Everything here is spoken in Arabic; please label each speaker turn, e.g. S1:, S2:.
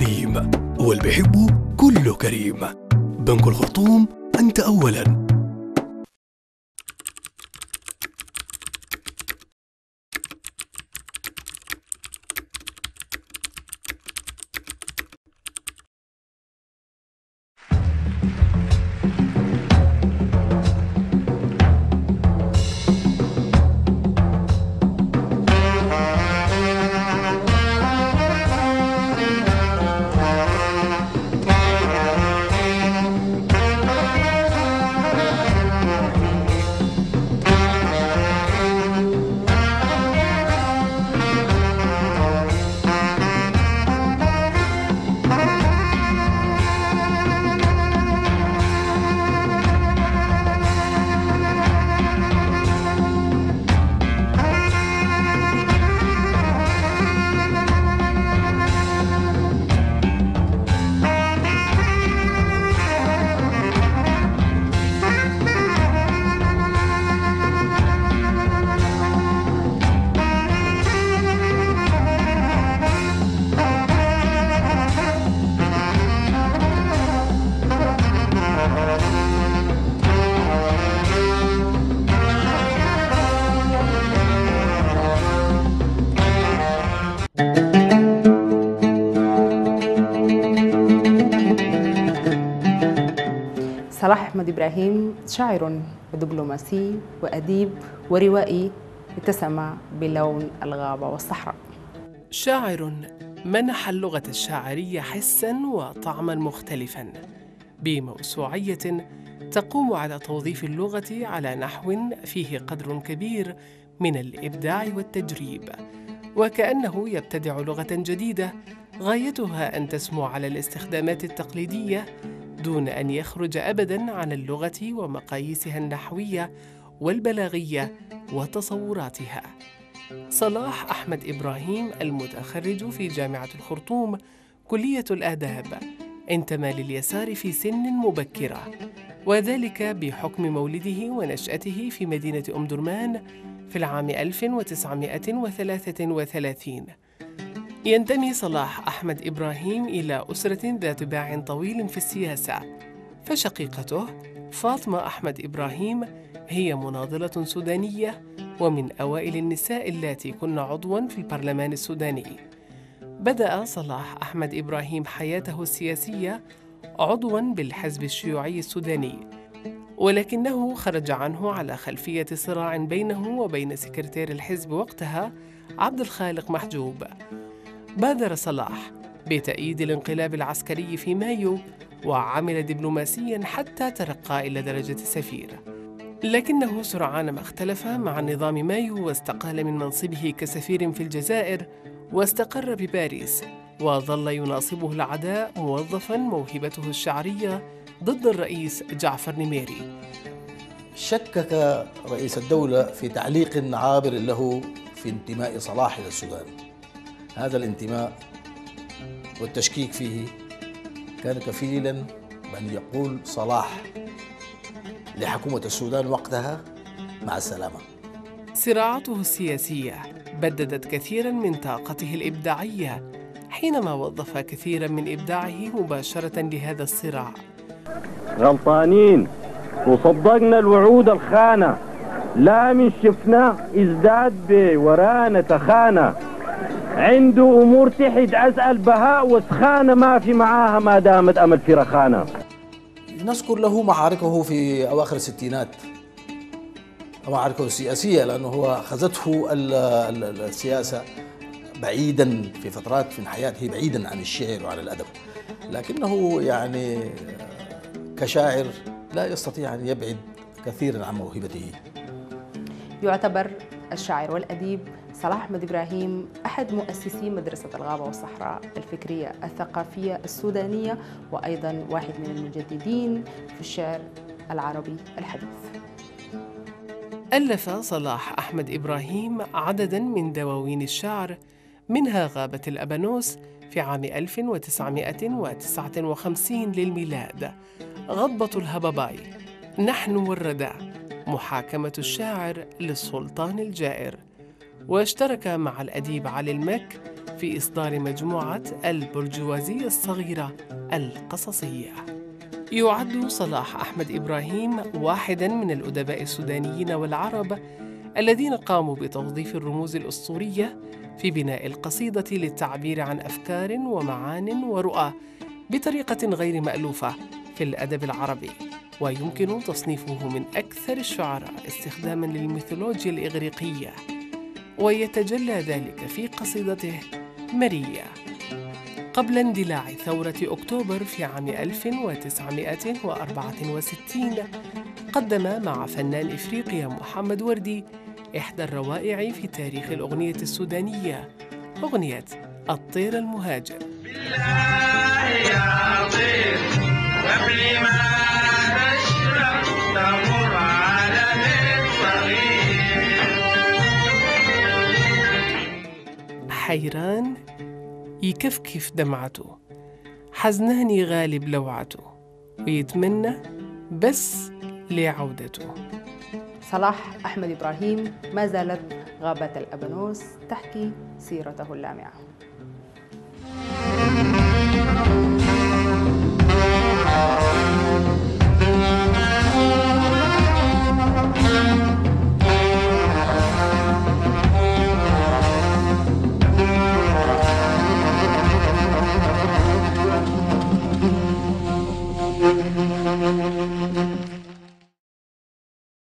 S1: كريم، واللي بيحبه كله كريم. بنك الخرطوم، أنت أولاً.
S2: صلاح أحمد إبراهيم شاعر ودبلوماسي وأديب وروائي اتسم بلون الغابة والصحراء.
S3: شاعر منح اللغة الشاعرية حساً وطعماً مختلفاً بموسوعية تقوم على توظيف اللغة على نحو فيه قدر كبير من الإبداع والتجريب، وكأنه يبتدع لغة جديدة غايتها أن تسمو على الاستخدامات التقليدية دون أن يخرج أبداً عن اللغة ومقاييسها النحوية والبلاغية وتصوراتها. صلاح أحمد إبراهيم المتخرج في جامعة الخرطوم كلية الآداب انتمى لليسار في سن مبكرة، وذلك بحكم مولده ونشأته في مدينة أم درمان في العام 1933. ينتمي صلاح أحمد إبراهيم إلى أسرة ذات باع طويل في السياسة، فشقيقته فاطمة أحمد إبراهيم هي مناضلة سودانية ومن أوائل النساء اللاتي كن عضواً في البرلمان السوداني. بدأ صلاح أحمد إبراهيم حياته السياسية عضواً بالحزب الشيوعي السوداني، ولكنه خرج عنه على خلفية صراع بينه وبين سكرتير الحزب وقتها عبد الخالق محجوب. بادر صلاح بتأييد الانقلاب العسكري في مايو وعمل دبلوماسياً حتى ترقى إلى درجة سفير، لكنه سرعان ما اختلف مع نظام مايو واستقال من منصبه كسفير في الجزائر واستقر بباريس، وظل يناصبه العداء موظفاً موهبته الشعرية ضد الرئيس جعفر نميري.
S4: شكك رئيس الدولة في تعليق عابر له في انتماء صلاح إلى السودان. هذا الانتماء والتشكيك فيه كان كفيلاً بأن يقول صلاح لحكومة السودان وقتها مع السلامة.
S3: صراعاته السياسية بددت كثيراً من طاقته الإبداعية حينما وظف كثيراً من إبداعه مباشرة لهذا الصراع.
S5: غلطانين وصدقنا الوعود الخانة، لا من شفنا ازداد بورانا تخانة، عنده أمور تحد أسأل بهاء وسخانة ما في معاها ما دامت أمل في رخانة.
S4: نذكر له معاركه في أواخر الستينات، معاركه السياسية، لأنه هو خذته السياسة بعيدا في فترات من حياته بعيدا عن الشعر وعن الأدب، لكنه يعني كشاعر لا يستطيع أن يبعد كثيرا عن موهبته.
S2: يعتبر الشاعر والأديب صلاح أحمد إبراهيم أحد مؤسسي مدرسة الغابة والصحراء الفكرية الثقافية السودانية، وأيضاً واحد من المجددين في الشعر العربي الحديث.
S3: ألف صلاح أحمد إبراهيم عدداً من دواوين الشعر، منها غابة الأبانوس في عام 1959 للميلاد، غضبة الهباباي، نحن والردى، محاكمة الشاعر للسلطان الجائر. واشترك مع الأديب علي المك في إصدار مجموعة البرجوازية الصغيرة القصصية. يعد صلاح أحمد إبراهيم واحداً من الأدباء السودانيين والعرب الذين قاموا بتوظيف الرموز الأسطورية في بناء القصيدة للتعبير عن أفكار ومعان ورؤى بطريقة غير مألوفة في الأدب العربي، ويمكن تصنيفه من أكثر الشعراء استخداماً للميثولوجيا الإغريقية، ويتجلى ذلك في قصيدته مريا. قبل اندلاع ثورة أكتوبر في عام 1964 قدم مع فنان إفريقيا محمد وردي إحدى الروائع في تاريخ الأغنية السودانية، أغنية الطير المهاجر.
S6: بالله يا طير قبل ما تشرق تمر على بيت صغير.
S3: حيران يكفكف دمعته، حزنان غالب لوعته، ويتمنى بس لعودته.
S2: صلاح أحمد إبراهيم ما زالت غابة الأبانوس تحكي سيرته اللامعة.